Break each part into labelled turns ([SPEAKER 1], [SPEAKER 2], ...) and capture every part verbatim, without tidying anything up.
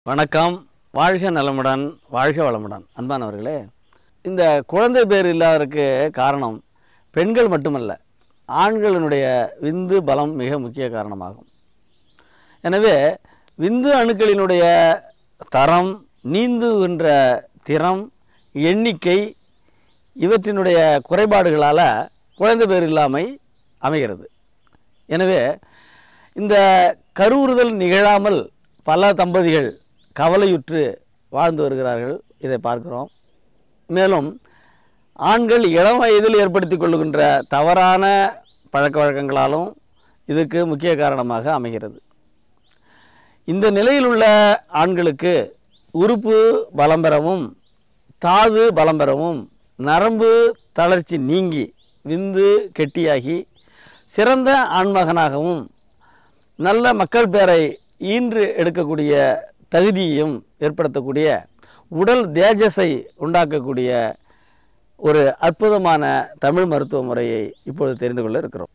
[SPEAKER 1] வணக்கம். வாழ்க நலமுடன், வாழ்க வளமுடன். அன்பானவர்களே, இந்த குழந்தை பேர் இல்லாததற்கு காரணம் பெண்கள் மட்டுமல்ல, ஆண்களினுடைய விந்து பலம் மிக முக்கிய காரணமாகும். எனவே விந்து அணுக்களினுடைய தரம், நீந்துகின்ற திறம், எண்ணிக்கை இவற்றினுடைய குறைபாடுகளால் குழந்தை பேர் இல்லாமை அமைகிறது. எனவே இந்த கருவுறுதல் நிகழாமல் பல தம்பதிகள் கவலையுற்று வாழ்ந்து வருகிறார்கள். இதை பார்க்கிறோம். மேலும் ஆண்கள் இளம் வயதில் ஏற்படுத்தி கொள்ளுகின்ற தவறான பழக்க வழக்கங்களாலும் இதுக்கு முக்கிய காரணமாக அமைகிறது. இந்த நிலையில் உள்ள ஆண்களுக்கு உறுப்பு பலம் பெறவும், தாது பலம் பெறவும், நரம்பு தளர்ச்சி நீங்கி விந்து கெட்டியாகி சிறந்த ஆண்மகனாகவும் நல்ல மக்கள் பேரை ஈன்று எடுக்கக்கூடிய தகுதியையும் ஏற்படுத்தக்கூடிய உடல் தேஜஸை உண்டாக்கக்கூடிய ஒரு அற்புதமான தமிழ் மருத்துவ முறையை இப்பொழுது தெரிந்து கொள்ள இருக்கிறோம்.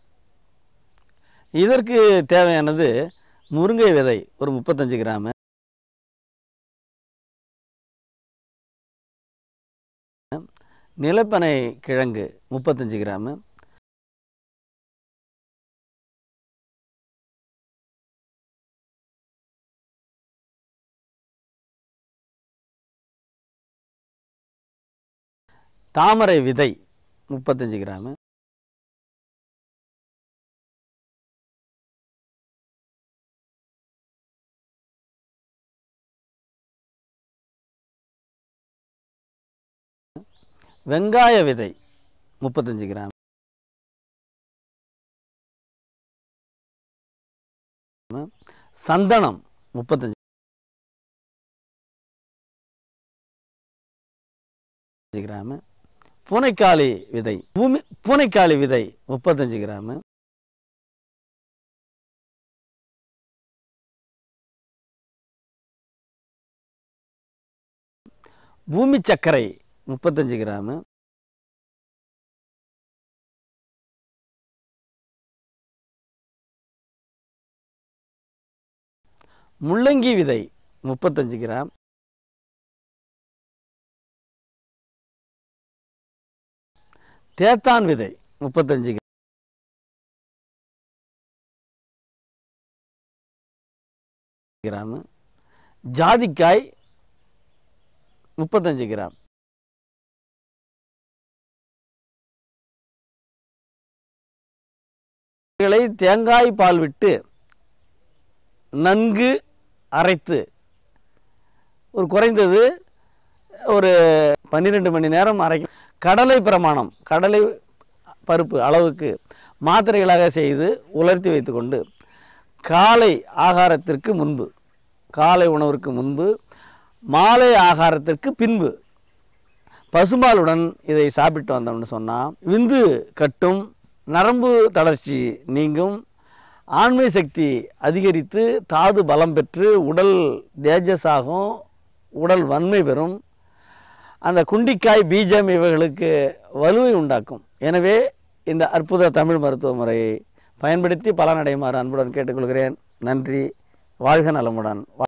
[SPEAKER 1] இதற்கு தேவையானது முருங்கை விதை ஒரு முப்பத்தஞ்சு கிராமு, நிலப்பனை கிழங்கு முப்பத்தஞ்சு கிராமு, தாமரை விதை முப்பத்தஞ்சு கிராமு, வெங்காய விதை முப்பத்தஞ்சு கிராம், சந்தனம் முப்பத்தஞ்சு கிராமு, பூனைக்காளி விதை பூமி பூனைக்காளி விதை முப்பத்தஞ்சு கிராமு, பூமி சர்க்கரை முப்பத்தஞ்சு கிராமு, முள்ளங்கி விதை முப்பத்தஞ்சு கிராம், தேத்தான் விதை முப்பத்தஞ்சு கிராம், ஜாதிக்காய் முப்பத்தஞ்சு கிராம், தேங்காய் பால் விட்டு நன்கு அரைத்து ஒரு குறைந்தது ஒரு பன்னிரெண்டு மணி நேரம் அரைக்கும். கடலை பிரமாணம், கடலை பருப்பு அளவுக்கு மாத்திரைகளாக செய்து உலர்த்தி வைத்து கொண்டு காலை ஆகாரத்திற்கு முன்பு, காலை உணவிற்கு முன்பு, மாலை ஆகாரத்திற்கு பின்பு பசும்பாலுடன் இதை சாப்பிட்டு வந்தோம்னு சொன்னால் விந்து கட்டும், நரம்பு தளர்ச்சி நீங்கும், ஆண்மை சக்தி அதிகரித்து தாது பலம் பெற்று உடல் தேஜஸாகும், உடல் வன்மை பெறும், அந்த குண்டிக்காய் பீஜம் இவைகளுக்கு வலுவை உண்டாக்கும். எனவே இந்த அற்புத தமிழ் மருத்துவ முறையை பயன்படுத்தி பலனடையுமாறு அன்புடன் கேட்டுக்கொள்கிறேன். நன்றி. வாழ்க நலமுடன்.